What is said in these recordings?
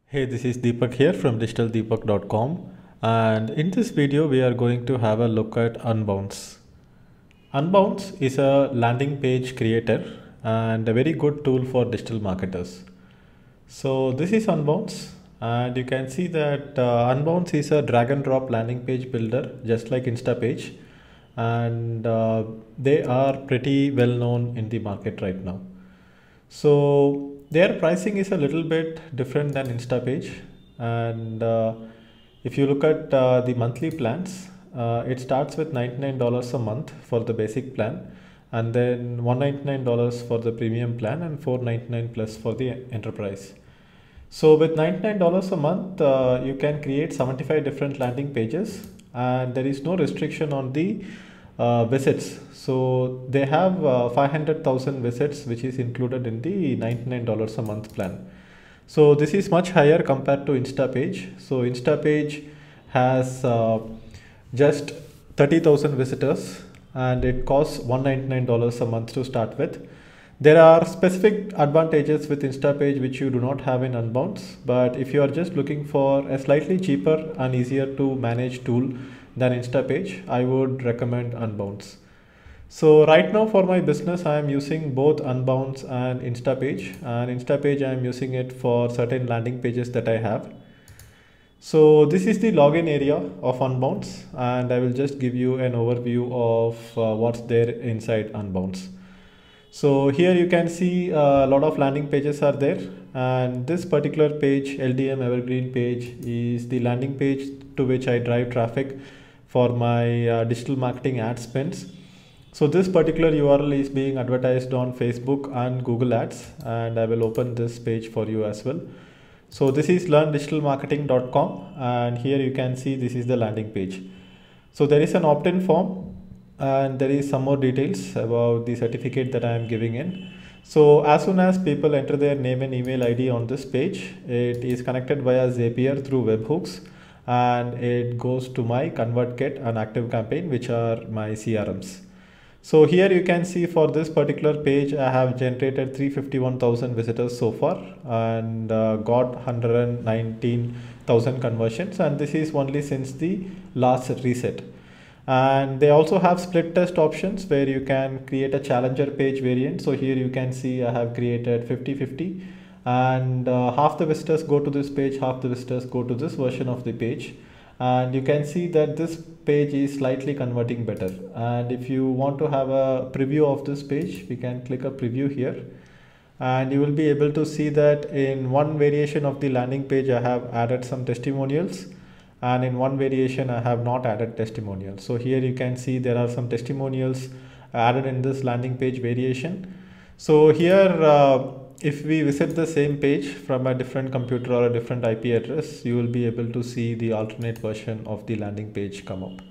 Hey, this is Deepak here from digitaldeepak.com, and in this video we are going to have a look at Unbounce. Unbounce is a landing page creator and a very good tool for digital marketers. So this is Unbounce, and you can see that Unbounce is a drag and drop landing page builder just like Instapage, and they are pretty well known in the market right now. So their pricing is a little bit different than Instapage, and if you look at the monthly plans, it starts with $99 a month for the basic plan, and then $199 for the premium plan, and $499 plus for the enterprise. So with $99 a month, you can create 75 different landing pages, and there is no restriction on the visits. So they have 500,000 visits, which is included in the $99 a month plan. So this is much higher compared to Instapage. So Instapage has just 30,000 visitors, and it costs $199 a month to start with. There are specific advantages with Instapage which you do not have in Unbounce, but if you are just looking for a slightly cheaper and easier to manage tool than Instapage, I would recommend Unbounce. So right now for my business, I am using both Unbounce and Instapage, and Instapage I am using it for certain landing pages that I have. So this is the login area of Unbounce, and I will just give you an overview of what's there inside Unbounce. So here you can see a lot of landing pages are there, and this particular page, LDM Evergreen page, is the landing page to which I drive traffic for my digital marketing ad spends. So this particular URL is being advertised on Facebook and Google Ads, and I will open this page for you as well. So this is learndigitalmarketing.com, and here you can see this is the landing page. So there is an opt-in form, and there is some more details about the certificate that I am giving in. So as soon as people enter their name and email ID on this page, it is connected via Zapier through webhooks, and it goes to my ConvertKit and ActiveCampaign, which are my CRMs. So here you can see for this particular page, I have generated 351,000 visitors so far, and got 119,000 conversions, and this is only since the last reset. And they also have split test options where you can create a challenger page variant. So here you can see I have created 50-50, and half the visitors go to this page, half the visitors go to this version of the page. And you can see that this page is slightly converting better. And if you want to have a preview of this page, we can click a preview here, and you will be able to see that in one variation of the landing page, I have added some testimonials, and in one variation I have not added testimonials. So here you can see there are some testimonials added in this landing page variation. So here if we visit the same page from a different computer or a different IP address, you will be able to see the alternate version of the landing page come up.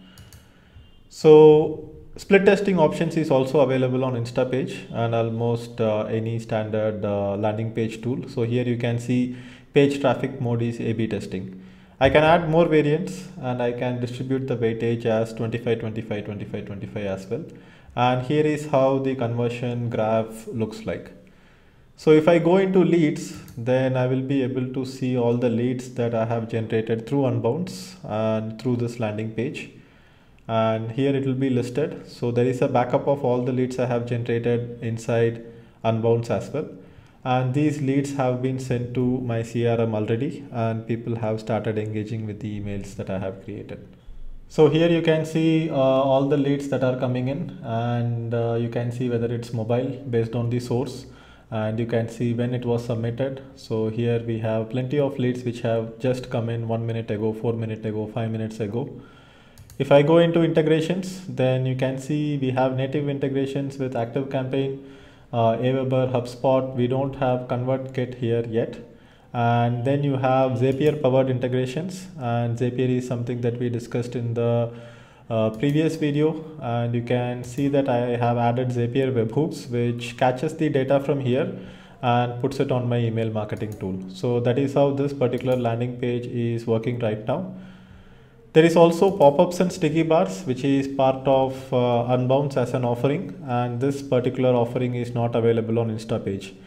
So split testing options is also available on Instapage and almost any standard landing page tool. So here you can see page traffic mode is A/B testing. I can add more variants, and I can distribute the weightage as 25, 25, 25, 25 as well. And here is how the conversion graph looks like. So if I go into leads, then I will be able to see all the leads that I have generated through Unbounce and through this landing page. And here it will be listed. So there is a backup of all the leads I have generated inside Unbounce as well. And these leads have been sent to my CRM already, and people have started engaging with the emails that I have created. So here you can see all the leads that are coming in, and you can see whether it's mobile based on the source, and you can see when it was submitted. So here we have plenty of leads which have just come in 1 minute ago, 4 minutes ago, 5 minutes ago. If I go into integrations, then you can see we have native integrations with ActiveCampaign, Aweber, HubSpot. We don't have ConvertKit here yet. And then you have Zapier powered integrations, and Zapier is something that we discussed in the previous video, and you can see that I have added Zapier webhooks, which catches the data from here and puts it on my email marketing tool. So that is how this particular landing page is working right now. There is also pop-ups and sticky bars, which is part of Unbounce as an offering, and this particular offering is not available on Instapage.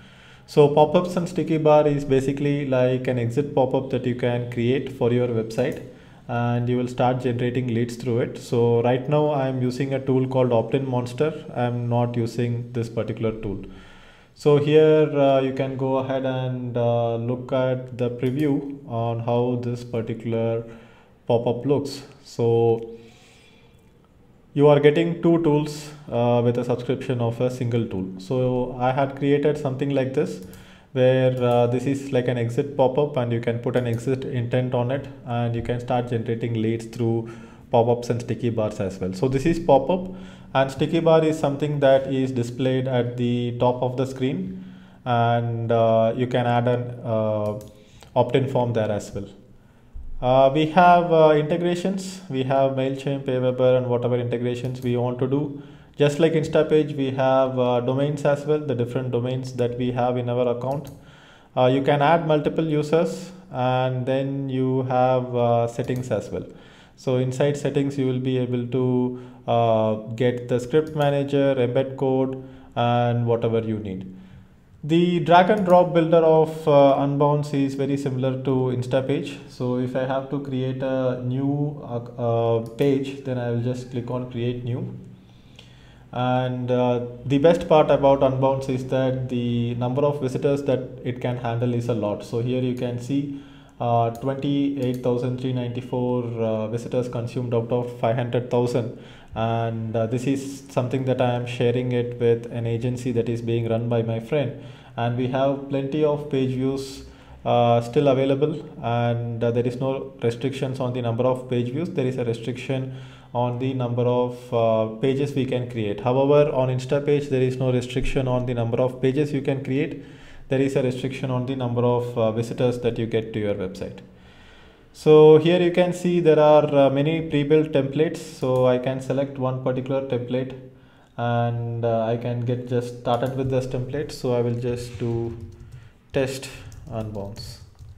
So pop-ups and sticky bar is basically like an exit pop-up that you can create for your website, and you will start generating leads through it. So right now I'm using a tool called Opt-in Monster. I'm not using this particular tool. So here you can go ahead and look at the preview on how this particular pop-up looks. So you are getting two tools with a subscription of a single tool. So I had created something like this, where this is like an exit pop-up, and you can put an exit intent on it, and you can start generating leads through pop-ups and sticky bars as well. So this is pop-up, and sticky bar is something that is displayed at the top of the screen, and you can add an opt-in form there as well. We have integrations. We have MailChimp, Aweber, and whatever integrations we want to do. Just like Instapage, we have domains as well, the different domains that we have in our account. You can add multiple users, and then you have settings as well. So inside settings, you will be able to get the script manager, embed code, and whatever you need. The drag and drop builder of Unbounce is very similar to Instapage. So if I have to create a new page, then I will just click on create new. And the best part about Unbounce is that the number of visitors that it can handle is a lot. So here you can see 28,394 visitors consumed out of 500,000, and this is something that I am sharing it with an agency that is being run by my friend, and we have plenty of page views still available, and there is no restrictions on the number of page views. There is a restriction on the number of pages we can create. However, on Instapage there is no restriction on the number of pages you can create. There is a restriction on the number of visitors that you get to your website. So here you can see there are many pre-built templates. So I can select one particular template, and I can get just started with this template. So I will just do test Unbounce.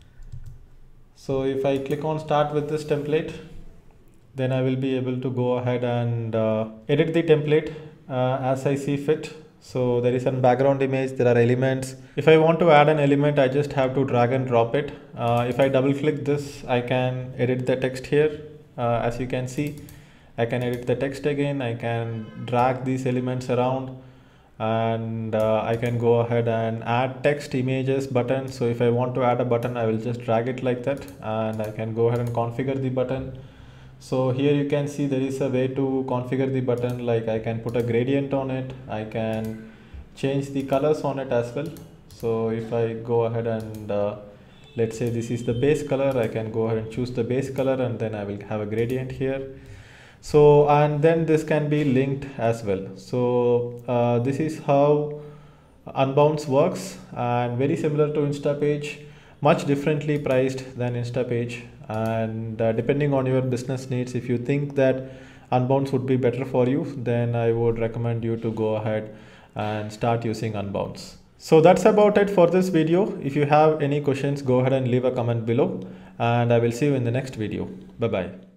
So if I click on start with this template, then I will be able to go ahead and edit the template as I see fit. So there is a background image, there are elements. If I want to add an element, I just have to drag and drop it. If I double click this, I can edit the text here. As you can see, I can edit the text again. I can drag these elements around, and I can go ahead and add text, images, button. So if I want to add a button, I will just drag it like that, and I can go ahead and configure the button. So here you can see there is a way to configure the button, like I can put a gradient on it, I can change the colors on it as well. So if I go ahead and let's say this is the base color, I can go ahead and choose the base color, and then I will have a gradient here. So, and then this can be linked as well. So this is how Unbounce works, and very similar to Instapage, much differently priced than Instapage. And depending on your business needs, if you think that Unbounce would be better for you, then I would recommend you to go ahead and start using Unbounce. So that's about it for this video. If you have any questions, go ahead and leave a comment below, and I will see you in the next video. Bye bye.